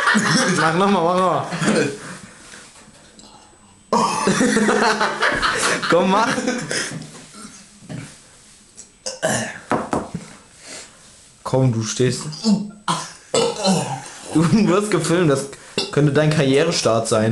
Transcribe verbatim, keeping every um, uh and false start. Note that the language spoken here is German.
Mach nochmal, mach nochmal. Komm, mach. Komm, du stehst. Du wirst gefilmt, das könnte dein Karrierestart sein.